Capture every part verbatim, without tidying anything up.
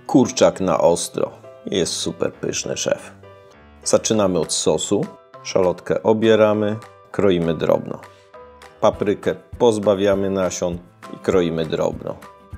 Kurczak na ostro. Jest super pyszny, szef. Zaczynamy od sosu. Szalotkę obieramy, kroimy drobno. Paprykę pozbawiamy nasion i kroimy drobno.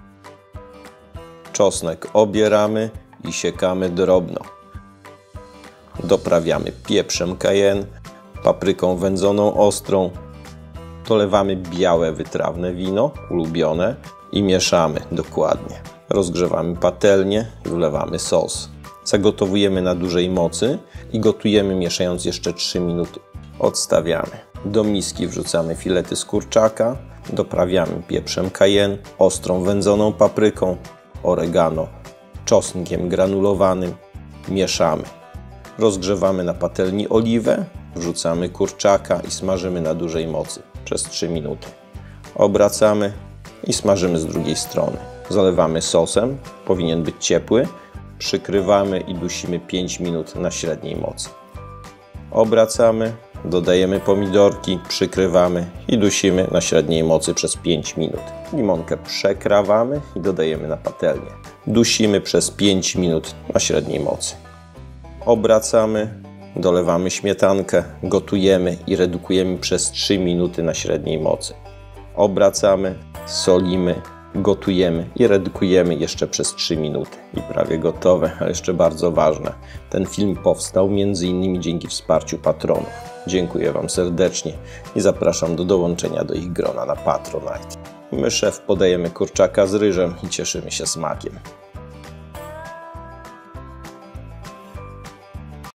Czosnek obieramy i siekamy drobno. Doprawiamy pieprzem cayenne, papryką wędzoną ostrą. Dolewamy białe wytrawne wino, ulubione, i mieszamy dokładnie. Rozgrzewamy patelnię i wlewamy sos. Zagotowujemy na dużej mocy i gotujemy, mieszając jeszcze trzy minuty. Odstawiamy. Do miski wrzucamy filety z kurczaka, doprawiamy pieprzem cayenne, ostrą wędzoną papryką, oregano, czosnkiem granulowanym. Mieszamy. Rozgrzewamy na patelni oliwę, wrzucamy kurczaka i smażymy na dużej mocy przez trzy minuty. Obracamy i smażymy z drugiej strony. Zalewamy sosem, powinien być ciepły, przykrywamy i dusimy pięć minut na średniej mocy. Obracamy, dodajemy pomidorki, przykrywamy i dusimy na średniej mocy przez pięć minut. Limonkę przekrawamy i dodajemy na patelnię. Dusimy przez pięć minut na średniej mocy. Obracamy, dolewamy śmietankę, gotujemy i redukujemy przez trzy minuty na średniej mocy. Obracamy, solimy, gotujemy i redukujemy jeszcze przez trzy minuty. I prawie gotowe, ale jeszcze bardzo ważne. Ten film powstał między innymi dzięki wsparciu patronów. Dziękuję Wam serdecznie i zapraszam do dołączenia do ich grona na Patronite. My, szef, podajemy kurczaka z ryżem i cieszymy się smakiem.